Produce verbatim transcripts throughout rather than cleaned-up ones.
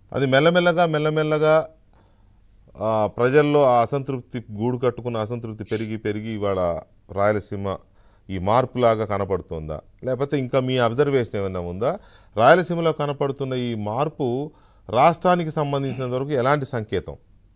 అది మెల్లమెల్లగా మెల్లమెల్లగా ఆ, ప్రజల్లో ఆ అసంతృప్తి గూడు కట్టుకున్న అసంతృప్తి పెరిగి పెరిగి ఇవాళ రాయలసీమ ఈ మార్పులాగా కనపడుతుందా, లేకపోతే ఇంకా మీ అబ్జర్వేషన్ ఏమైనా ఉందా? రాయలసీమలో కనపడుతున్న ఈ మార్పు రాష్ట్రానికి సంబంధించినంత వరకు ఎలాంటి సంకేతం?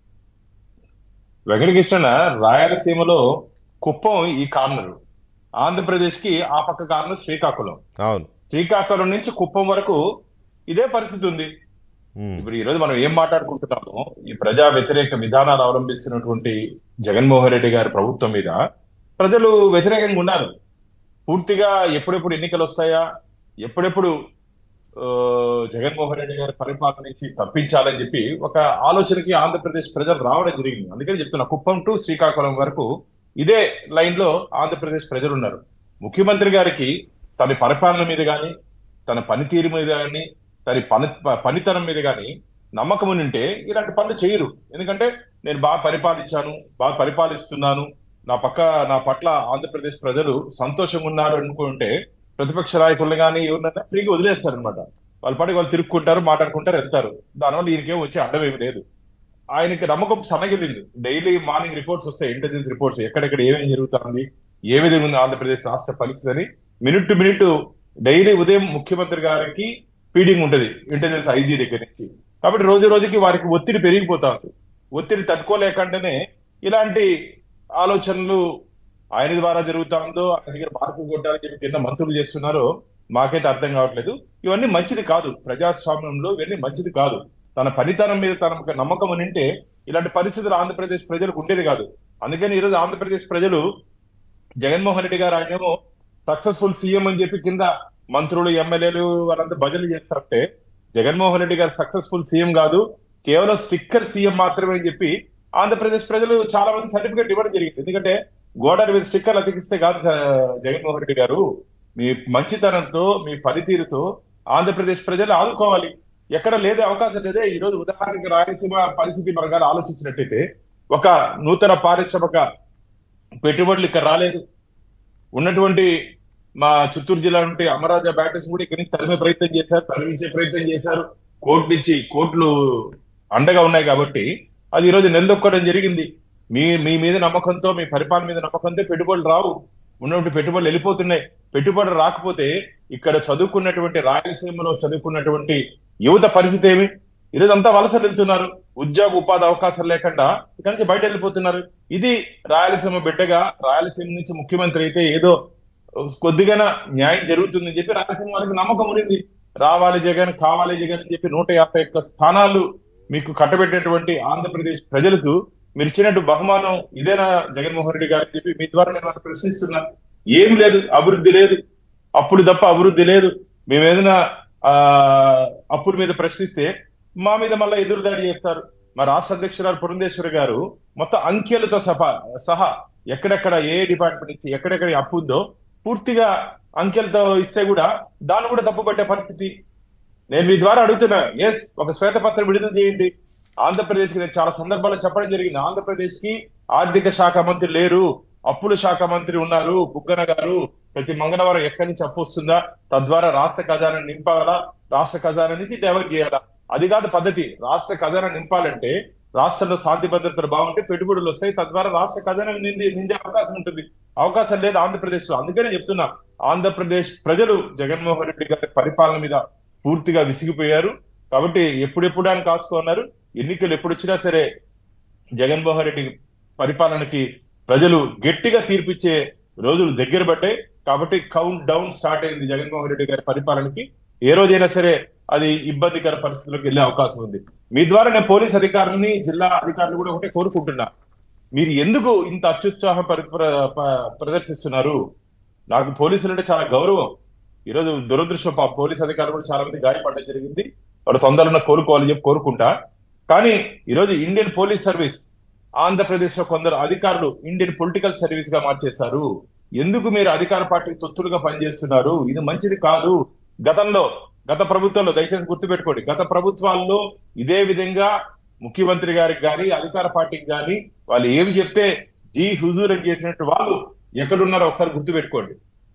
వెంకటకృష్ణ, రాయలసీమలో కుప్పం ఈ కార్నర్, ఆంధ్రప్రదేశ్ కి ఆ పక్క కార్నర్ శ్రీకాకుళం. అవును. శ్రీకాకుళం నుంచి కుప్పం వరకు ఇదే పరిస్థితి ఉంది. ఉమ్, ఇప్పుడు ఈ రోజు మనం ఏం మాట్లాడుకుంటున్నామో, ఈ ప్రజా వ్యతిరేక విధానాలు అవలంబిస్తున్నటువంటి జగన్మోహన్ రెడ్డి గారి ప్రభుత్వం మీద ప్రజలు వ్యతిరేకంగా ఉన్నారు. పూర్తిగా ఎప్పుడెప్పుడు ఎన్నికలు వస్తాయా, ఎప్పుడెప్పుడు ఆ, జగన్మోహన్ రెడ్డి గారి పరిపాలన నుంచి తప్పించాలని చెప్పి ఒక ఆలోచనకి ఆంధ్రప్రదేశ్ ప్రజలు రావడం జరిగింది. అందుకని చెప్తున్నా, కుప్పం టు శ్రీకాకుళం వరకు ఇదే లైన్ లో ఆంధ్రప్రదేశ్ ప్రజలు ఉన్నారు. ముఖ్యమంత్రి గారికి తన పరిపాలన మీద కానీ, తన పనితీరు మీద కానీ, తన పని పనితనం మీద కానీ నమ్మకం ఉంటే ఇలాంటి పనులు చేయరు. ఎందుకంటే నేను బాగా పరిపాలించాను, బాగా పరిపాలిస్తున్నాను, నా పక్క నా పట్ల ఆంధ్రప్రదేశ్ ప్రజలు సంతోషంగా ఉన్నారు అనుకుంటే ప్రతిపక్ష నాయకులను కానీ ఎవరినైనా ఫ్రీగా వదిలేస్తారు అనమాట. వాళ్ళ పాటికి వాళ్ళు తిరుక్కుంటారు, మాట్లాడుకుంటారు, వెళ్తారు. దానివల్ల ఈయనకేం వచ్చే అడ్డం ఏమి లేదు. ఆయనకి నమ్మకం సన్నగిలింది. డైలీ మార్నింగ్ రిపోర్ట్స్ వస్తాయి, ఇంటెలిజెన్స్ రిపోర్ట్స్, ఎక్కడెక్కడ ఏమేమి జరుగుతుంది, ఏ విధంగా ఉంది ఆంధ్రప్రదేశ్ రాష్ట్ర పరిస్థితి అని మినిట్ టు మినిట్ డైలీ ఉదయం ముఖ్యమంత్రి గారికి ఫీడింగ్ ఉంటది ఇంటెలిజెన్స్ ఐజీ దగ్గర నుంచి. కాబట్టి రోజు రోజుకి వారికి ఒత్తిడి పెరిగిపోతా ఉంది. ఒత్తిడి తట్టుకోలేకుండానే ఇలాంటి ఆలోచనలు ఆయన ద్వారా జరుగుతా ఉందో, ఆయన దగ్గర మార్పు కొట్టాలని చెప్పి కింద మంత్రులు చేస్తున్నారో మాకైతే అర్థం కావట్లేదు. ఇవన్నీ మంచిది కాదు, ప్రజాస్వామ్యంలో ఇవన్నీ మంచిది కాదు. తన పనితనం మీద తనకు నమ్మకం అని ఉంటే ఇలాంటి పరిస్థితులు ఆంధ్రప్రదేశ్ ప్రజలకు ఉండేది కాదు. అందుకని ఈరోజు ఆంధ్రప్రదేశ్ ప్రజలు జగన్మోహన్ రెడ్డి గారు ఆయనేమో సక్సెస్ఫుల్ సీఎం అని చెప్పి కింద మంత్రులు ఎమ్మెల్యేలు వాళ్ళంతా భజనలు చేస్తారంటే, జగన్మోహన్ రెడ్డి గారు సక్సెస్ఫుల్ సీఎం కాదు, కేవలం స్టిక్కర్ సీఎం మాత్రమే అని చెప్పి ఆంధ్రప్రదేశ్ ప్రజలు చాలా మంది సర్టిఫికేట్ ఇవ్వడం జరిగింది. ఎందుకంటే గోడర్ మీద స్టిక్కర్లు అతికిస్తే కాదు జ- జగన్మోహన్ రెడ్డి గారు, మీ మంచితనంతో మీ పనితీరుతో ఆంధ్రప్రదేశ్ ప్రజలు ఆదుకోవాలి. ఎక్కడ లేదే అవకాశం లేదే. ఈ రోజు ఉదాహరణకి రాయలసీమ పరిస్థితి మనగా ఆలోచించినట్టయితే, ఒక నూతన పారిశ్రామిక పెట్టుబడులు ఇక్కడ రాలేదు. ఉన్నటువంటి మా చిత్తూరు జిల్లా నుండి అమరాజా బ్యాటరీస్ కూడా ఇక్కడి నుంచి తరిమే ప్రయత్నం చేశారు, తరిమించే ప్రయత్నం చేశారు. కోర్టు నుంచి కోర్టులు అండగా ఉన్నాయి కాబట్టి అది ఈ రోజు నిలదొక్కడం జరిగింది. మీ మీ మీద నమ్మకంతో, మీ పరిపాలన మీద నమ్మకంతో పెట్టుబడులు రావు, ఉన్నటువంటి పెట్టుబడులు వెళ్ళిపోతున్నాయి. పెట్టుబడులు రాకపోతే ఇక్కడ చదువుకున్నటువంటి రాయలసీమలో చదువుకున్నటువంటి యువత పరిస్థితి ఏమి? ఈరోజు అంతా వలస వెళ్తున్నారు, ఉద్యోగ ఉపాధి అవకాశాలు లేకుండా ఇక్కడి నుంచి బయట వెళ్ళిపోతున్నారు. ఇది రాయలసీమ బిడ్డగా, రాయలసీమ నుంచి ముఖ్యమంత్రి అయితే ఏదో కొద్దిగా న్యాయం జరుగుతుందని చెప్పి రాయలసీమ వారికి నమ్మకం ఉంది. రావాలి జగన్, కావాలి జగన్ అని చెప్పి నూట యాభై ఒక్క స్థానాలు మీకు కట్టబెట్టినటువంటి ఆంధ్రప్రదేశ్ ప్రజలకు మీరు ఇచ్చినట్టు బహుమానం ఇదేనా జగన్మోహన్ రెడ్డి గారు అని చెప్పి మీ ద్వారా నేను వాళ్ళని ప్రశ్నిస్తున్నాను. ఏం లేదు, అభివృద్ధి లేదు, అప్పుడు తప్ప అభివృద్ధి లేదు. మేము ఏదైనా ఆ అప్పుల మీద ప్రశ్నిస్తే మా మీద మళ్ళీ ఎదురుదాడి చేస్తారు. మా రాష్ట్ర అధ్యక్షురాలు పురంధేశ్వరి గారు మొత్తం అంకెలతో సహా సహా ఎక్కడెక్కడ ఏ డిపార్ట్మెంట్ నుంచి ఎక్కడెక్కడ అప్పు ఉందో పూర్తిగా అంకెలతో ఇస్తే కూడా దాన్ని కూడా తప్పు పట్టే పరిస్థితి. నేను మీ ద్వారా అడుగుతున్నా, ఎస్, ఒక శ్వేతపత్రం విడుదల చేయండి. ఆంధ్రప్రదేశ్ కి నేను చాలా సందర్భాల్లో చెప్పడం జరిగింది, ఆంధ్రప్రదేశ్ కి ఆర్థిక శాఖ మంత్రి లేరు, అప్పుల శాఖ మంత్రి ఉన్నారు బుగ్గన గారు. ప్రతి మంగళవారం ఎక్కడి నుంచి అప్పు వస్తుందా, తద్వారా రాష్ట్ర ఖజానా నింపాలా, రాష్ట్ర ఖజానా నుంచి డైవర్ట్ చేయాలా? అది కాదు పద్ధతి. రాష్ట్ర ఖజానా నింపాలంటే రాష్ట్రంలో శాంతి భద్రతలు బాగుంటే పెట్టుబడులు వస్తాయి, తద్వారా రాష్ట్ర ఖజానా నిండి నిండే అవకాశం ఉంటుంది. అవకాశం లేదు ఆంధ్రప్రదేశ్ లో. అందుకనే చెప్తున్నా, ఆంధ్రప్రదేశ్ ప్రజలు జగన్మోహన్ రెడ్డి గారి పరిపాలన మీద పూర్తిగా విసిగిపోయారు. కాబట్టి ఎప్పుడెప్పుడు అని కాచుకున్నారు. ఎన్నికలు ఎప్పుడు వచ్చినా సరే జగన్మోహన్ రెడ్డి పరిపాలనకి ప్రజలు గట్టిగా తీర్పిచ్చే రోజులు దగ్గర పడ్డాయి. కాబట్టి కౌంట్ డౌన్ స్టార్ట్ అయింది జగన్మోహన్ రెడ్డి గారి పరిపాలనకి. ఏ రోజైనా సరే అది ఇబ్బందికర పరిస్థితులకు వెళ్ళే అవకాశం ఉంది. మీ ద్వారా నేను పోలీస్ అధికారులని, జిల్లా అధికారులు కూడా ఒకటే కోరుకుంటున్నా, మీరు ఎందుకు ఇంత అత్యుత్సాహం పరి- ప్ర- ప- ప్రదర్శిస్తున్నారు? నాకు పోలీసులు అంటే చాలా గౌరవం. ఈరోజు దురదృష్టం, పాపం పోలీస్ అధికారులు కూడా చాలా మంది గాయపడడం జరిగింది. వాడు తొందరలో కోలుకోవాలని చెప్పి కోరుకుంటా. కానీ ఈరోజు ఇండియన్ పోలీస్ సర్వీస్ ఆంధ్రప్రదేశ్ లో కొందరు అధికారులు ఇండియన్ పొలిటికల్ సర్వీస్ గా మార్చేశారు. ఎందుకు మీరు అధికార పార్టీకి తొత్తులుగా పనిచేస్తున్నారు? ఇది మంచిది కాదు. గతంలో గత ప్రభుత్వంలో దయచేసి గుర్తుపెట్టుకోండి, గత ప్రభుత్వాల్లో ఇదే విధంగా ముఖ్యమంత్రి గారికి కానీ అధికార పార్టీకి కానీ వాళ్ళు ఏమి చెప్తే జీ హుజూర్ అని చేసినట్టు వాళ్ళు ఎక్కడున్నారో ఒకసారి గుర్తుపెట్టుకోండి.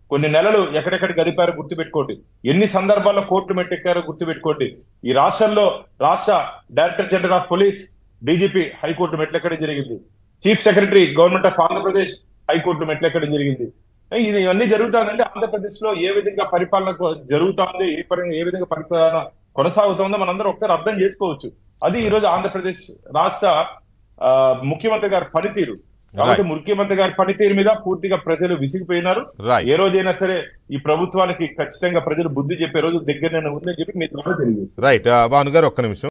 కొన్ని నెలలు ఎక్కడెక్కడ గడిపారో గుర్తుపెట్టుకోండి. ఎన్ని సందర్భాల్లో కోర్టు మెట్టెక్కారో గుర్తుపెట్టుకోండి. ఈ రాష్ట్రంలో రాష్ట్ర director general of police, DGP high court మెట్లెక్కడం జరిగింది. Chief secretary government of Andhra Pradesh high court మెట్లెక్కడం జరిగింది. ఇది ఇవన్నీ జరుగుతుందంటే ఆంధ్రప్రదేశ్ లో ఏ విధంగా పరిపాలన జరుగుతుంది, ఏ పరంగా ఏ విధంగా పరిపాలన కొనసాగుతుందో మనందరం ఒకసారి అర్థం చేసుకోవచ్చు. అది ఈ రోజు ఆంధ్రప్రదేశ్ రాష్ట్ర ఆ, ముఖ్యమంత్రి గారి పనితీరు. కాబట్టి ముఖ్యమంత్రి గారి పనితీరు మీద పూర్తిగా ప్రజలు విసిగిపోయినారు. Right. ఏ రోజైనా సరే ఈ ప్రభుత్వానికి ఖచ్చితంగా ప్రజలు బుద్ధి చెప్పే రోజు దగ్గరనే ఉందని చెప్పి మీ ద్వారా తెలియజేస్తారు. రైట్ భాను గారు ఒక్క నిమిషం.